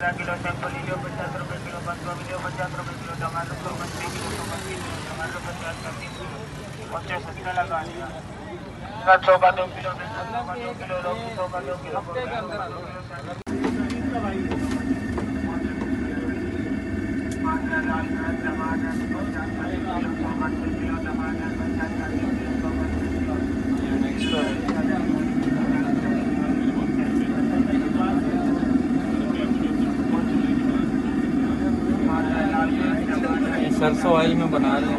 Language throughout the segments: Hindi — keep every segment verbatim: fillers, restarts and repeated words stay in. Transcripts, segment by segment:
किलो टेम्पो लीजिए पचास रुपये किलो, बंदो लीजिए पचास रुपये किलो, टमाटर सौ पच्चीस किलो, सौ पच्चीस किलो, टमाटर पचास का तीस किलो, पच्चीस सत्तर लगा दिया। सौ का दो किलो, सौ का दो किलो, रोहू सौ का दो किलो, सरसों ऑयल में बना रहे हैं।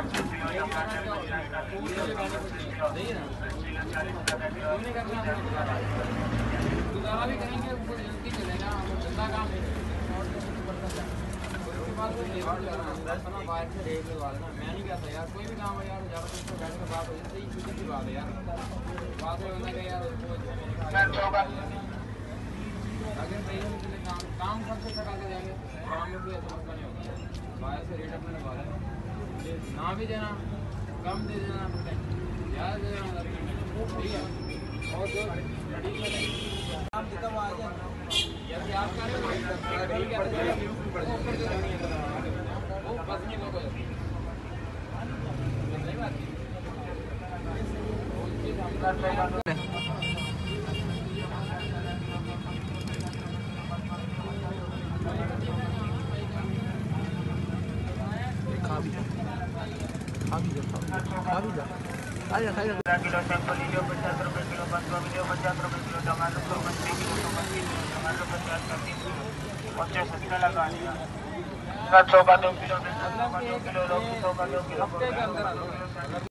पच्चीस किलो टमाटर चालीस टका किलो गुजारा भी करेंगे ऊपर जल्दी चलेगा धंधा काम है उसके बाद कोई लेबर लगाना बाहर से रेट लगा देना मैं नहीं कहता यार कोई भी काम है यार ज़्यादा दोस्तों बैठ के बात हो जाए सही सीधी सी बात है यार बात है बंदा का यार अगर सही है काम काम सबसे टका के जाएंगे काम में कोई ऐसा मसला नहीं होगा बाहर से रेट अपने लगा देना ना भी देना कम दे देना ज़्यादा दे देना ठीक है और जो आप जितना वो आ जाए यार आप कर रहे हो ठीक है ऊपर जो रहनी है वो बस नहीं लोग नहीं बात खा भी जा खा भी जा खा भी जा खाइए खाइए किलो सैंपल लीजिए पचास रुपये किलो बंदवा लीजिए पचास रुपये किलो टमाटर सौ पच्चीस किलो सौ पच्चीस किलो टमाटर पचास का तीस किलो पच्चीस सत्तर लगा दिया सौ का दो किलो सौ का दो किलो सौ का दो किलो